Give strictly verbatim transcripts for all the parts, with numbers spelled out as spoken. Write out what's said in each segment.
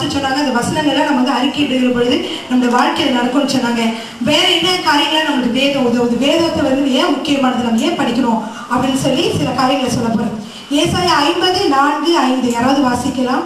Pastor சொன்னாங்க அந்த வசனங்களை நம்ம வந்து அறிக்கையிடுகிற பொழுது நம்மளுடைய வாழ்க்கையில் நடக்கும்னு சொன்னாங்க. வேற என்ன காரியங்களை நம்மளுக்கு வேதம் உதவுது, வேதத்தை வந்து ஏன் முக்கியமானது, நம்ம ஏன் படிக்கணும் அப்படின்னு சொல்லி சில காரியங்களை சொல்ல போறோம். ஏசாயா ஐம்பது நான்கு ஐந்து யாராவது வாசிக்கலாம்.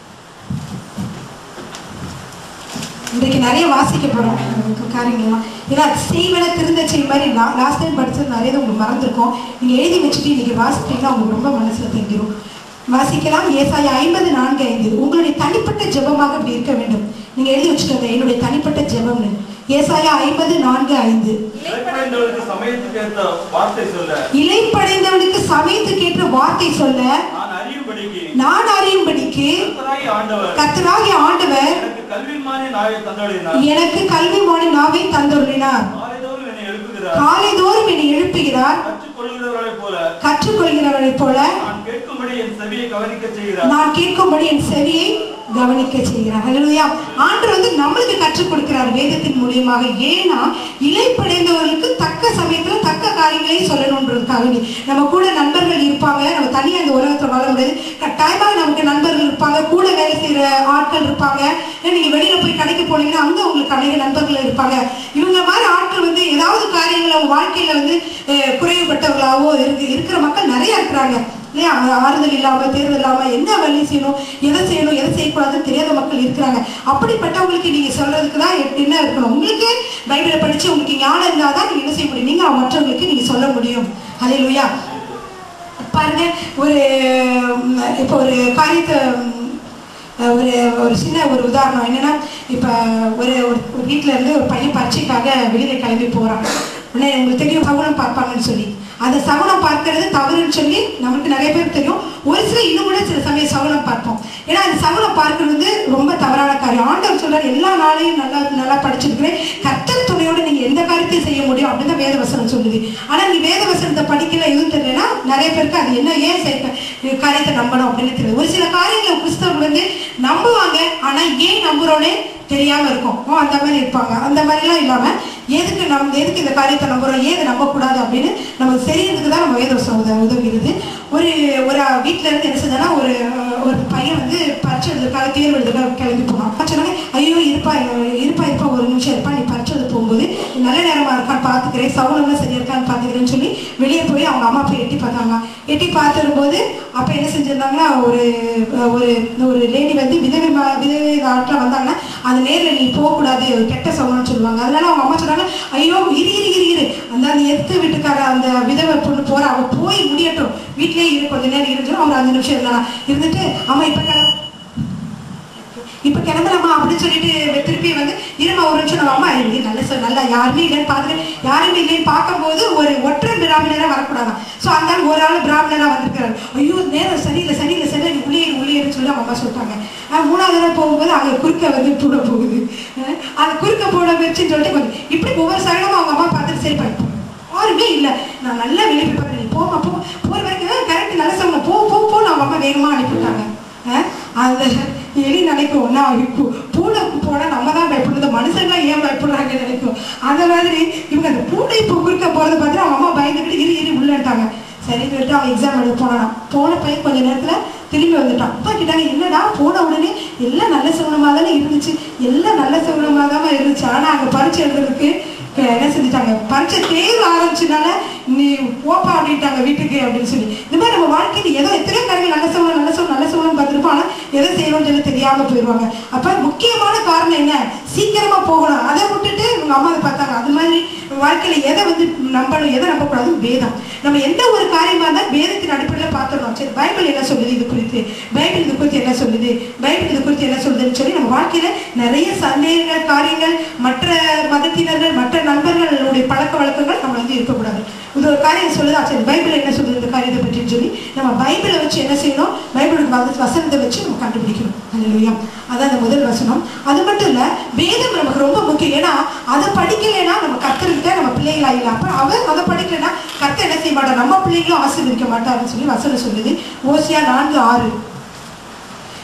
இன்றைக்கு நிறைய வாசிக்க போறோம் காரியங்கள்லாம். ஏன்னா செய்வன திருந்த செய் மாதிரி லாஸ்ட் டைம் படிச்சது நிறைய உங்களுக்கு மறந்துருக்கும். நீங்க எழுதி வச்சுட்டு இன்னைக்கு வாசிட்டீங்கன்னா உங்களுக்கு ரொம்ப மனசுல தங்கிடும். வாசிக்கலாம். ஏசாயா ஐம்பது நான்கு ஐந்து. உங்களுடைய தனிப்பட்ட ஜெபமாக அப்படி இருக்க வேண்டும். நீங்க எழுதி வச்சுக்கோங்க, என்னுடைய தனிப்பட்ட ஜெபம்னு. ஏசாயா ஐம்பது நான்கு ஐந்து. இலைப்படைந்தவனுக்கு சமயத்துக்கேற்ற வார்த்தை சொல்ல நான் அறியும்படிக்கு கர்த்தராகிய ஆண்டவர் எனக்கு கல்விமான நாவை தந்தருளினார். காலைதோறும் என்னை எழுப்புகிறார், கற்றுக்கொள்கிறவரை போல நான் கேட்கும்படி என் செவியை கவனிக்க செய்கிறார். அல்லேலூயா. ஆண்டவர் வந்து நம்மளுக்கு கற்றுக் கொடுக்கிறார் வேதத்தின் மூலியமாக. ஏன்னா இலைப்படைந்தவர்களுக்கு தக்க சமயத்துல தக்க காரியங்களை சொல்லணும்ன்றதுக்காக. நம்ம கூட நண்பர்கள் இருப்பாங்க, நம்ம தனியா இந்த உலகத்துல வாழ முடியாது. கட்டாயமாக நமக்கு நண்பர்கள் இருப்பாங்க, கூட வேலை செய்யற ஆட்கள் இருப்பாங்க. நீங்க வெளியில போய் கடைக்கு போனீங்கன்னா அங்க உங்களுக்கு அநேக நண்பர்கள் இருப்பாங்க. இவங்க மாதிரி ஆட்கள் வந்து ஏதாவது காரியங்கள் அவங்க வாழ்க்கையில வந்து குறைவுபட்டவர்களாவோ இருக்கு இருக்கிற மக்கள் நிறைய இருக்கிறாங்க இல்லையா? ஆறுதல் இல்லாம தேர்தல் இல்லாம என்ன வழி செய்யணும், எதை செய்யணும், எதை செய்யக்கூடாதுன்னு தெரியாத மக்கள் இருக்கிறாங்க. அப்படிப்பட்டவங்களுக்கு நீங்க சொல்றதுக்கு தான் என்ன இருக்கணும், உங்களுக்கு பைபிளை படிச்சு உங்களுக்கு ஞானம் இருந்தாதான் நீங்க என்ன செய்ய முடியும், நீங்க மற்றவங்களுக்கு நீங்க சொல்ல முடியும். அல்லேலூயா. பாருங்க, ஒரு இப்போ ஒரு காரியத்தை ஒரு ஒரு சின்ன ஒரு உதாரணம் என்னன்னா, இப்ப ஒரு ஒரு வீட்டுல இருந்து ஒரு பையன் பரீட்சைக்காக வெளியில கிளம்பி போறான். உடனே உங்களுக்கு தெரியும் சகுனம் பார்ப்பாங்கன்னு சொல்லி, அந்த சகுனம் பார்க்கறது தவறுன்னு சொல்லி நமக்கு நிறைய பேர் தெரியும். ஒரு சில இன்னும் கூட சில சமயம் சகுனம் பார்ப்போம். ஏன்னா அந்த சகுனம் பார்க்கறது வந்து ரொம்ப தவறான காரியம். ஆண்டவர் சொல்றாரு, எல்லா நாளையும் நல்லா நல்லா படிச்சிருக்கிறேன், கர்த்தர் துணையோடு நீங்க எந்த காரியத்தையும் செய்ய முடியும் அப்படின்னு தான் வேதவசனம் சொல்லுது. ஆனா நீ வேதவசனத்தை படிக்கல எதுவும் தெரியலன்னா நிறைய பேருக்கு அது என்ன ஏன் செய்ய காரியத்தை நம்பணும் அப்படின்னு தெரியுது. ஒரு சில காரியங்களை கிறிஸ்தவர்கள் வந்து நம்புவாங்க, ஆனா ஏன் நம்புறோன்னே தெரியாம இருக்கும். அந்த மாதிரி இருப்பாங்க. அந்த மாதிரிலாம் இல்லாம எதுக்கு நம்ம எதுக்கு இந்த காரியத்தை நம்புறோம், ஏது நம்பக்கூடாது அப்படின்னு நமக்கு தெரியறதுக்கு தான் நம்ம வேதவசனம் உதவுகிறது. ஒரு ஒரு வீட்டுல இருந்து என்ன செஞ்சா ஒரு ஒரு பையன் வந்து பரிட்சை எழுதுக்காக தேர்வு எழுதுக்காக கிளம்பி போனான். சொன்னாங்க, ஐயோ இருப்பா இருப்பா இருப்பா ஒரு நிமிஷம் இருப்பா, நீ பரிட்சை எழுத போகும்போது நல்ல நேரமா இருக்கான்னு பாத்துக்கிறேன், சவுனம்லாம் சரியா இருக்கான்னு பாத்துக்கிறேன்னு சொல்லி வெளியே போய் அவங்க அம்மா போய் எட்டி பார்த்தாங்க. எட்டி பார்த்துடும் போது அப்ப என்ன செஞ்சிருந்தாங்கன்னா, ஒரு ஒரு ஒரு லேடி வந்து விதவை விதவை ஆட்கள் வந்தாங்கன்னா அது நேரில் நீ போகக்கூடாது, கெட்ட சவுனம்னு சொல்லுவாங்க. அதனால அவங்க அம்மா சொன்னாங்க, ஐயோ இரு இரு இரு இரு அந்த அந்த எடுத்து வீட்டுக்கார அந்த விதவை பொண்ணு போற, அவ போய் முடியட்டும், வீட்லயே இரு கொஞ்ச நேரம் இருந்துடும். அவர் அஞ்சு நிமிஷம் இருந்தானா இருந்துட்டு அம்மா இப்ப கிளம்ப இப்ப கிளம்பலாமா அப்படின்னு சொல்லிட்டு திருப்பி வந்து இருமா ஒரு நிமிஷம் நம்ம அம்மா இருக்கு நல்ல சொல் நல்லா யாருமே இல்லைன்னு பாத்துட்டு யாருமே இல்லைன்னு பார்க்கும்போது ஒரு ஒற்றை பிராமணரா வரக்கூடாதான். ஸோ அந்த ஒரு ஆள் பிராமணரா வந்திருக்கிறாரு. ஐயோ நேரம் சரியில்லை சரியில்லை சரியில்லை நீ உள்ளே உள்ளேன்னு சொல்லி அவங்க அம்மா சொல்லிட்டாங்க. மூணாவது தடவை போகும்போது அங்கே குறுக்க வந்து போட போகுது. அந்த குறுக்க போட வச்சுன்னு சொல்லிட்டு கொஞ்சம் இப்படி ஒவ்வொரு சகலமும் அவங்க அம்மா பார்த்துட்டு சரி பண்ணிப்போம். யாருமே இல்லை, நான் நல்லா வெளியே போய் பார்க்குறேன், நீ போமா போ போகிற வரைக்கும் கரெக்ட் நல்ல சொல்லணும் போ போ போன்னு அவங்க அம்மா வேகமாக அனுப்பிவிட்டாங்க. அந்த எலி நினைக்கும், நான் இப்போ பூனை போனால் நம்ம தான் பயப்படுறது, மனுஷங்களாம் ஏன் பயப்படுறாங்கன்னு நினைக்கும். அந்த மாதிரி இவங்க அந்த பூனை இப்போ குறுக்க போகிறத பார்த்துட்டு அவங்க அம்மா பயந்துக்கிட்டு இரு இரு உள்ளட்டாங்க. சரி சொல்லிட்டு அவன் எக்ஸாம் எழுத போனானா. போன பையன் கொஞ்சம் நேரத்தில் திரும்பி வந்துட்டான். அப்பா கேட்டாங்க, என்னடா போன உடனே எல்லாம் நல்ல சகுனமாக தானே இருந்துச்சு, எல்லாம் நல்ல சகுனமாக தான் இருந்துச்சு, ஆனால் அங்கே பரீட்சை எழுதுறதுக்கு என்ன செஞ்சுட்டாங்க, பரீட்சை தேர்வு ஆரம்பிச்சதுனால நீ போப்பா அப்படின்ட்டாங்க வீட்டுக்கு அப்படின்னு சொல்லி. இந்த மாதிரி நம்ம வாழ்க்கையில் ஏதோ எத்தனையோ காரியங்கள் நல்ல சகுனம் நல்ல சகுனம் நல்ல சகுனம் பார்த்துருப்போம், ஆனால் எதை செய்யணும்னு சொல்லி தெரியாமல் போயிடுவாங்க. அப்போ முக்கியமான காரணம் என்ன, சீக்கிரமா போகணும். அதை விட்டுட்டு உங்க அம்மா அதை பார்த்தாங்க. அது மாதிரி வாழ்க்கையில எதை வந்து நம்பணும் எதை நம்பக்கூடாது, வேதம். நம்ம எந்த ஒரு காரியமா இருந்தால் வேதத்தின் அடிப்படையில் பார்த்துடணும். சரி பைபிள் என்ன சொல்லுது இது குறித்து, பைபிள் இது குறித்து என்ன சொல்லுது, பைபிள் இது குறித்து என்ன சொல்லுதுன்னு சொல்லி நம்ம வாழ்க்கையில நிறைய சந்தேகங்கள் காரியங்கள் மற்ற மதத்தினர்கள் மற்ற நண்பர்களுடைய பழக்க வழக்கங்கள் நம்ம வந்து இருக்கக்கூடாது. இது ஒரு காரியம் சொல்லுதா, சரி பைபிள் என்ன சொல்லுது இந்த காரியத்தை பற்றின்னு சொல்லி நம்ம பைபிளை வச்சு என்ன செய்யணும், பைபிளுக்கு வசனத்தை வச்சு நம்ம கண்டுபிடிக்கணும். அல்லேலூயா. அதான் அந்த முதல் வசனம். அது மட்டும் இல்ல, வேதம் நமக்கு ரொம்ப முக்கியம். ஏன்னா அதை படிக்கலைன்னா நம்ம கர்த்தர்கிட்ட நம்ம பிள்ளைகள் ஆகிடலாம். அப்ப அவர் அதை படிக்கலைன்னா கர்த்தர் என்ன செய்ய மாட்டார், நம்ம பிள்ளைகளும் ஆசீர்வதிக்க மாட்டாருன்னு சொல்லி வசனம் சொல்லுது. ஓசியா நான்கு ஆறு.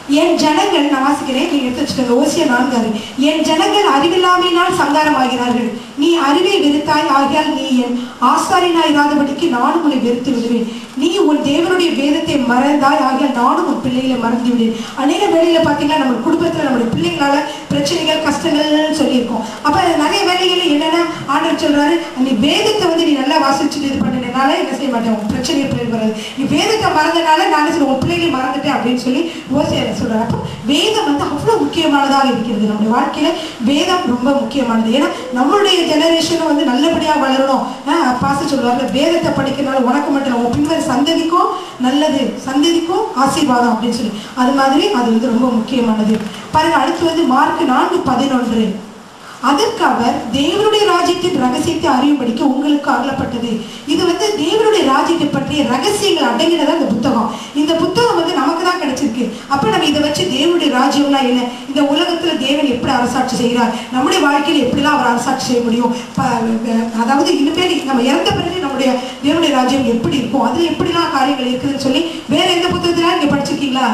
என் ஜனங்கள், நான் வாசிக்கிறேன், நீங்க எடுத்து வச்சுக்கோங்க. ஓசியா நான்காறு. என் ஜனங்கள் அறிவில்லாமையினால் சங்காரம் ஆகிறார்கள். நீ அறிவை வெறுத்தாய், ஆகியால் நீ என் ஆசாரியனாய் இராதபடிக்கு நானும் உன்னை வெறுத்து விடுவேன். நீ உன் தேவனுடைய வேதத்தை மறந்தாய், ஆகியால் நானும் உன் பிள்ளைகளை மறந்து விடுவேன். அநேக வேலையில பார்த்தீங்கன்னா நம்ம குடும்பத்தில் நம்மளுடைய பிள்ளைங்களால பிரச்சனைகள் கஷ்டங்கள்னு சொல்லியிருக்கோம். அப்ப நிறைய வேலைகள் என்னன்னா ஆண்டவர் சொல்றாரு, நீ வேதத்தை வந்து நீ நல்லா வாசிச்சுட்டு இது பண்ணினால என்ன செய்ய மாட்டேன், உன் பிரச்சனையை பிள்ளை வராது. நீ வேதத்தை மறந்தனால நான் சொல்ல உன் பிள்ளைகளை மறந்துட்டேன் அப்படின்னு சொல்லி ஓசியா சொல்றாரு. அப்போ வேதம் வந்து அவ்வளவு முக்கியமானதாக இருக்கிறது. நம்முடைய வாழ்க்கையில வேதம் ரொம்ப முக்கியமானது. ஏன்னா நம்மளுடைய ஜெனரேஷனும் வந்து நல்லபடியா வளரணும். பாச சொல்லுவாங்க, வேதத்தை படிக்கிறனால உனக்கு மட்டும் இல்லை, உன் பின்வர சந்ததிக்கும் நல்லது, சந்ததிக்கும் ஆசீர்வாதம் அப்படின்னு சொல்லி. அது மாதிரி அது வந்து ரொம்ப முக்கியமானது. பாருங்க, அடுத்து வந்து மார்க் நான்கு பதினொன்று. அதற்கு அவர், தேவனுடைய ராஜ்யத்தின் ரகசியத்தை அறியும்படிக்கு உங்களுக்கு அருளப்பட்டது. இது வந்து தேவனுடைய ராஜ்யத்தை பற்றிய ரகசியங்கள் அடங்கினதா இந்த புத்தகம். இந்த புத்தகம் வந்து நமக்கு தான் கிடைச்சிருக்கு. அப்ப நம்ம இதை வச்சு தேவனுடைய ராஜ்யம்னா என்ன, இந்த உலகத்துல தேவன் எப்படி அரசாட்சி செய்கிறார், நம்முடைய வாழ்க்கையில எப்படிலாம் அவர் அரசாட்சி செய்ய முடியும், அதாவது இனிமேல் நம்ம இறந்த பிறகு நம்முடைய தேவனுடைய ராஜ்யம் எப்படி இருக்கும், அதுல எப்படிலாம் காரியங்கள் இருக்குதுன்னு சொல்லி வேற எந்த புத்தகத்திலாம் நீங்க படிச்சிருக்கீங்களா?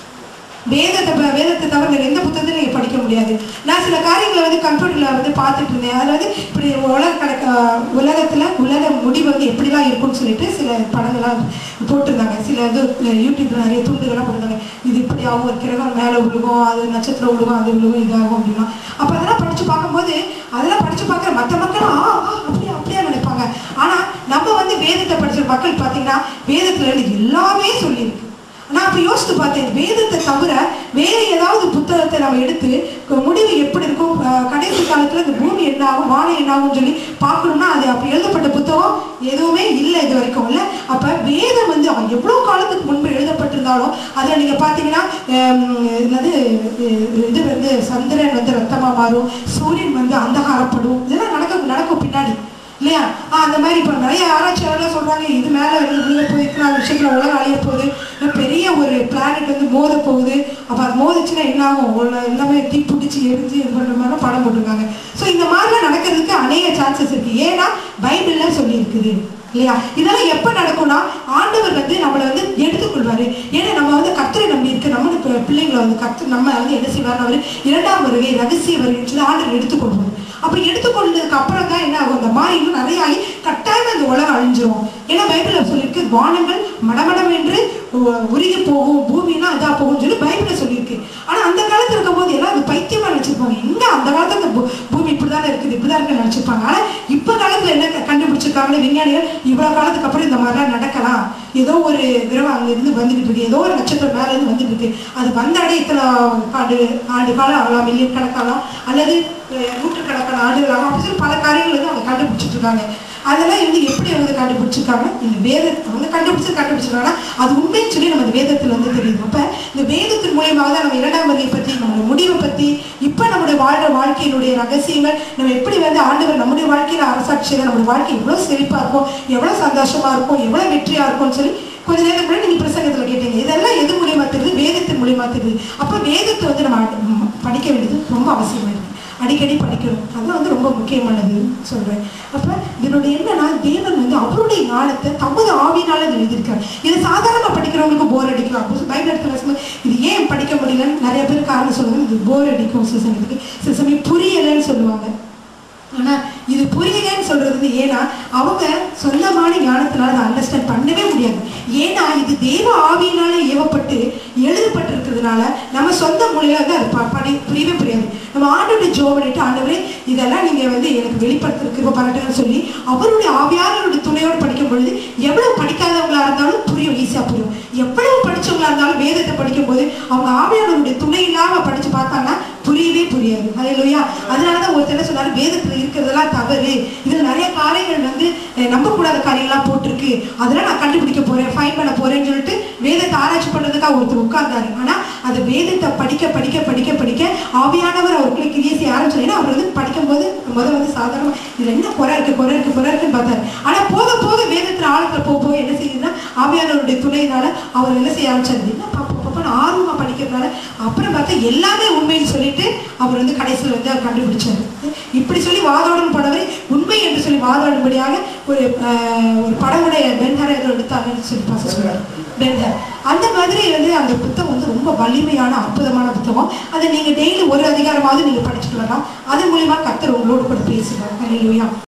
வேதத்தை வேதத்தை தவிர வேறு எந்த புத்தகத்தையும் நீங்கள் படிக்க முடியாது. நான் சில காரியங்களை வந்து கம்ப்யூட்டரில் வந்து பார்த்துட்டு இருந்தேன். அதில் வந்து இப்படி உலக கணக்க உலகத்தில் உலக முடிவு வந்து எப்படிலாம் இருக்குன்னு சொல்லிட்டு சில படங்கள்லாம் போட்டிருந்தாங்க. சில இது யூடியூப்ல நிறைய துண்டுகள்லாம் போட்டிருந்தாங்க. இது இப்படி ஆகும், ஒரு கிரகம் மேலே விழுகும், அது நட்சத்திரம் விழுகும், அது விழுகும், இதாகும் அப்படின்னா. அப்போ அதெல்லாம் படித்து பார்க்கும்போது அதெல்லாம் படித்து பார்க்குற மற்ற மக்கள் ஆ அப்படியே அப்படியே நினைப்பாங்க. ஆனால் நம்ம வந்து வேதத்தை படித்த மக்கள் பார்த்தீங்கன்னா வேதத்தில் எல்லாமே சொல்லியிருக்கு. நான் அப்போ யோசித்து பார்த்தேன், வேதத்தை தவிர வேறு ஏதாவது புத்தகத்தை நம்ம எடுத்து முடிவு எப்படி இருக்கும், கடைசி காலத்தில் இந்த பூமி என்ன ஆகும், வானம் என்ன ஆகும்னு சொல்லி பார்க்கணும்னா அது அப்படி எழுதப்பட்ட புத்தகம் எதுவுமே இல்லை இது வரைக்கும் இல்லை. அப்போ வேதம் வந்து எவ்வளோ காலத்துக்கு முன்பு எழுதப்பட்டிருந்தாலும் அதில் நீங்கள் பார்த்தீங்கன்னா என்னது இது வந்து சந்திரன் வந்து ரத்தமாக மாறும், சூரியன் வந்து அந்தகாரப்படும், இதெல்லாம் நடக்க நடக்கும் பின்னாடி இல்லையா? அந்த மாதிரி இப்போ நிறைய ஆராய்ச்சியாளர்லாம் சொல்கிறாங்க, இது மேலே வெளியே போயிருக்கு, அந்த விஷயத்தில் உலகம் அழிய போகுது, பெரிய ஒரு பிளானட் வந்து மோத போகுது. அப்போ அது மோதிச்சுன்னா என்ன ஆகும், எல்லாமே தீ பிடிச்சி எரிஞ்சு இது பண்ணுற மாதிரிலாம் படம் போட்டிருக்காங்க. ஸோ இந்த மாதிரிலாம் நடக்கிறதுக்கு அநேக சான்சஸ் இருக்குது. ஏன்னா பைபிளில் சொல்லியிருக்குது இல்லையா? இதெல்லாம் எப்போ நடக்கும்னா ஆண்டவர் வந்து நம்மளை வந்து எடுத்துக்கொள்வார். ஏன்னா நம்ம வந்து கர்த்தரை நம்பி இருக்கு, நம்மளுக்கு பிள்ளைங்களை வந்து கர்த்தர் நம்ம வந்து என்ன செய்வார், அவர் இரண்டாம் வருகை ரகசிய வருகைன்னு சொல்லி ஆண்டவர் எடுத்துக்கொள்வார். அப்போ எடுத்துக்கொண்டதுக்கு அப்புறம் தான் என்ன ஆகும், இந்த மாதிரி இன்னும் நிறைய ஆகி கட்டாயம் அந்த உலகம் அழிஞ்சிரும். ஏன்னா பைபிளில் சொல்லியிருக்கு, வானங்கள் மடமடம் என்று உருகி போகும், பூமினா இதாக போகும்னு சொல்லி பைபிளில் சொல்லியிருக்கு. ஆனால் அந்த காலத்தில் இருக்கும் போது எல்லாம் அது பைத்தியமாக நினச்சிருப்பாங்க. எங்கே அந்த காலத்தில் அந்த பூமி இப்படி தானே இருக்குது, இப்படி தான் இருக்குன்னு நினச்சிருப்பாங்க. ஆனால் இப்போ காலத்தில் என்ன கண்டுபிடிச்சிருக்காங்களே விஞ்ஞானிகள், இவ்வளோ காலத்துக்கு அப்புறம் இந்த மாதிரிலாம் நடக்கலாம், ஏதோ ஒரு கிரகம் அங்கேருந்து வந்துட்டு இருக்கு, ஏதோ ஒரு நட்சத்திரம் மேலேருந்து வந்துட்டு இருக்கு, அது வந்தாடே இத்தனை ஆண்டு ஆண்டு காலம் ஆகலாம், மில்லியன் கணக்காகலாம், அல்லது நூற்றுக்கணக்கான ஆண்டுகள் ஆகும், அப்படி சொல்லி பல காரியங்கள் வந்து அவங்க கண்டுபிடிச்சிட்டு இருக்காங்க. அதெல்லாம் வந்து எப்படி அவங்க கண்டுபிடிச்சிருக்காங்க, இந்த வேதத்தை அவங்க கண்டுபிடிச்சு கண்டுபிடிச்சிருக்காங்கன்னா அது உண்மைன்னு சொல்லி நம்ம இந்த வேதத்தில் வந்து தெரியுது. அப்போ இந்த வேதத்தின் மூலியமாக தான் நம்ம இரண்டாம் வருகை பற்றி, நம்மளுடைய முடிவை பற்றி, இப்போ நம்முடைய வாழ்ற வாழ்க்கையினுடைய ரகசியங்கள், நம்ம எப்படி வந்து ஆண்டவர் நம்முடைய வாழ்க்கையில் அரசாட்சியில் நம்முடைய வாழ்க்கை எவ்வளோ செழிப்பாக இருக்கும், எவ்வளோ சந்தோஷமாக இருக்கும், எவ்வளோ வெற்றியாக இருக்கும்னு சொல்லி கொஞ்ச நேரம் கூட நீங்கள் பிரசங்கத்தில் கேட்டீங்க. இதெல்லாம் எது மூலியமாக தெரியுது, வேதத்தின் மூலியமாக தெரியுது. அப்போ வேதத்தை வந்து நம்ம படிக்க வேண்டியது ரொம்ப அவசியமாக இருக்குது, அடிக்கடி படிக்கணும். அதுதான் வந்து ரொம்ப முக்கியமானது சொல்கிறேன். அப்போ இதனுடைய என்னன்னா, தேவன் வந்து அவருடைய ஞானத்தை தமது ஆவியினால எழுதியிருக்காரு. இதை சாதாரணமாக படிக்கிறவங்களுக்கு போர் அடிக்கும். அப்போ பைபிள் எடுத்து பேசும்போது இது ஏன் படிக்க முடியலன்னு நிறைய பேர் காரணம் சொல்லுவாங்க. இது போர் அடிக்கும், சில சமயத்துக்கு சில சமயம் புரியலைன்னு சொல்லுவாங்க. ஆனால் இது புரியலன்னு சொல்றது ஏன்னா அவங்க சொந்தமான ஞானத்தினால அதை அண்டர்ஸ்டாண்ட் பண்ணவே முடியாது. ஏன்னா இது தேவ ஆவியினால ஏவப்பட்டு எழுதப்பட்டிருக்கிறதுனால நம்ம சொந்த மொழியில வந்து அது படி புரியவே புரியாது. நம்ம ஆண்டோட ஜோம் பண்ணிட்டு, ஆண்டவரே இதெல்லாம் நீங்க வந்து எனக்கு வெளிப்படுத்திருக்கு பண்ணட்டுன்னு சொல்லி அவருடைய ஆவியானவருடைய துணையோடு படிக்கும் பொழுது எவ்வளவு படிக்காதவங்களா இருந்தாலும் புரியும், ஈஸியா புரியும். எவ்வளவு படிச்சவங்களா இருந்தாலும் வேதத்தை படிக்கும் போது அவங்க ஆவியானவருடைய துணை இல்லாம படிச்சு பார்த்தாங்கன்னா புரியவே புரியாது. அல்லேலூயா. அதனாலதான் ஒருத்தர் சொன்னாரு, வேதத்துல இருக்கிறதெல்லாம் தவறு, இதுல நிறைய காரியங்கள் வந்து நம்பக்கூடாத காரியங்கள்லாம் போட்டிருக்கு, அதெல்லாம் நான் கண்டுபிடிக்க போறேன், ஃபைன் பண்ண போறேன்னு சொல்லிட்டு வேதத்தை ஆராய்ச்சி பண்றதுக்காக ஒருத்தர் உட்கார்ந்தாரு. ஆனா அந்த வேதத்தை படிக்க படிக்க படிக்க படிக்க ஆவியானவர் அவருக்குள்ள கிரியை செய்ய ஆரம்பிச்சோன்னா அவர் வந்து படிக்கும் போது முதல் வந்து சாதாரண இதுல என்ன குறை இருக்கு குறை இருக்கு குறை இருக்குன்னு பார்த்தாரு. ஆனா போக போக வேதத்துல ஆழத்துல போக போக என்ன செய்யுதுன்னா ஆவியானவருடைய துணையினால அவர் என்ன செய்ய ஆரம்பிச்சாரு, என்ன பாப்பா பாப்பான்னு ஆர்வமா படிக்கிறதுனால அப்புறம் பார்த்தா எல்லாமே உண்மைன்னு சொல்லிட்டு அவர் வந்து கடைசியில் வந்து அவர் கண்டுபிடிச்சாரு. இப்படி சொல்லி வாதாடும் படவை உண்மை என்று சொல்லி வாதாடும்படியாக ஒரு ஒரு படமுடைய பென்ஹர் எடுத்தாங்கன்னு சொல்லி பாச சொல்றாரு. பென்ஹர் அந்த மாதிரி வந்து அந்த புத்தகம் வந்து ரொம்ப வலிமையான அற்புதமான புத்தகம். அதை நீங்க டெய்லி ஒரு அதிகாரமாவது நீங்க படிச்சுட்டு வரலாம். அதன் மூலியமா கர்த்தர் உங்களோடு கூட பேசுவார். ஹல்லேலூயா.